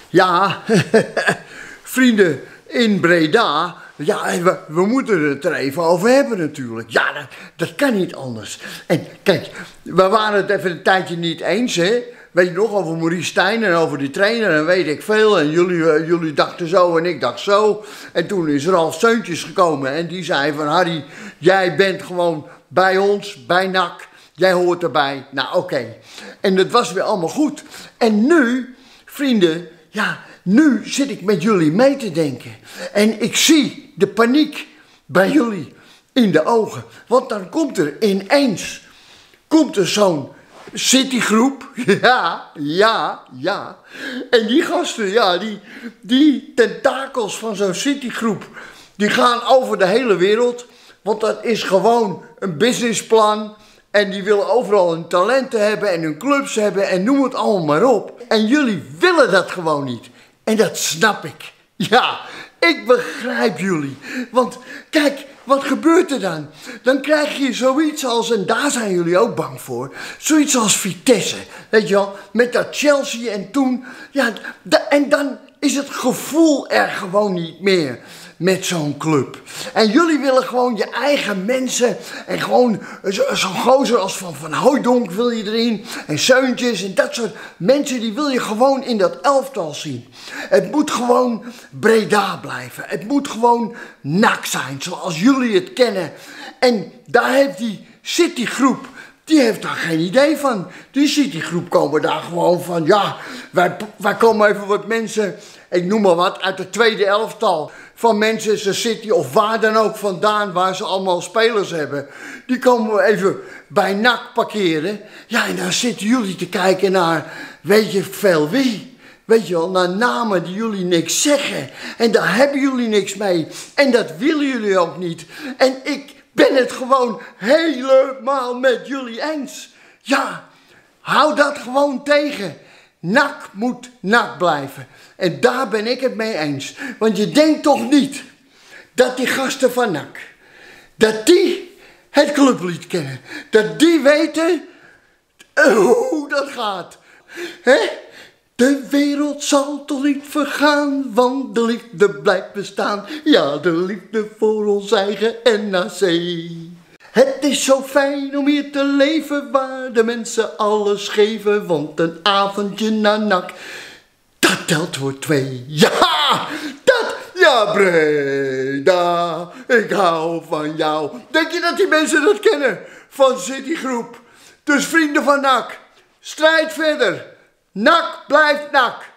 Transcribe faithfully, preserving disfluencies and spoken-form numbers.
Ja, vrienden in Breda, ja, we, we moeten het er even over hebben natuurlijk. Ja, dat, dat kan niet anders. En kijk, we waren het even een tijdje niet eens, hè. Weet je nog, over Maurice Stijn en over die trainer en weet ik veel. En jullie, uh, jullie dachten zo en ik dacht zo. En toen is Ralf Seuntjes gekomen en die zei van... Harry, jij bent gewoon bij ons, bij N A C. Jij hoort erbij. Nou, oké. Okay. En dat was weer allemaal goed. En nu, vrienden, ja, nu zit ik met jullie mee te denken. En ik zie de paniek bij jullie in de ogen. Want dan komt er ineens, komt er zo'n Citygroep, ja, ja, ja. En die gasten, ja, die, die tentakels van zo'n Citygroep, die gaan over de hele wereld. Want dat is gewoon een businessplan. En die willen overal hun talenten hebben en hun clubs hebben en noem het allemaal maar op. En jullie willen dat gewoon niet. En dat snap ik. Ja, ik begrijp jullie. Want kijk, wat gebeurt er dan? Dan krijg je zoiets als, en daar zijn jullie ook bang voor, zoiets als Vitesse. Weet je wel, met dat Chelsea en toen, ja, en dan is het gevoel er gewoon niet meer met zo'n club. En jullie willen gewoon je eigen mensen en gewoon zo'n zo gozer als Van, van Hooijdonk wil je erin en Seuntjes en dat soort mensen, die wil je gewoon in dat elftal zien. Het moet gewoon Breda blijven. Het moet gewoon N A C zijn, zoals jullie het kennen. En daar heeft die Citygroep, die heeft daar geen idee van. Die Citygroep komen daar gewoon van, ja, wij, wij komen even wat mensen, ik noem maar wat, uit het tweede elftal van Manchester City of waar dan ook vandaan, waar ze allemaal spelers hebben. Die komen we even bij N A C parkeren. Ja, en dan zitten jullie te kijken naar, weet je veel wie? Weet je wel, naar namen die jullie niks zeggen. En daar hebben jullie niks mee. En dat willen jullie ook niet. En ik ben het gewoon helemaal met jullie eens. Ja, hou dat gewoon tegen. N A C moet N A C blijven. En daar ben ik het mee eens. Want je denkt toch niet dat die gasten van N A C, dat die het clublied kennen. Dat die weten hoe dat gaat. Hè? De wereld zal toch niet vergaan, want de liefde blijft bestaan. Ja, de liefde voor ons eigen N A C. Het is zo fijn om hier te leven, waar de mensen alles geven. Want een avondje naar N A C, dat telt voor twee. Ja, dat, ja Breda, ik hou van jou. Denk je dat die mensen dat kennen? Van Citygroep. Dus vrienden van N A C, strijd verder. N A C blijft N A C.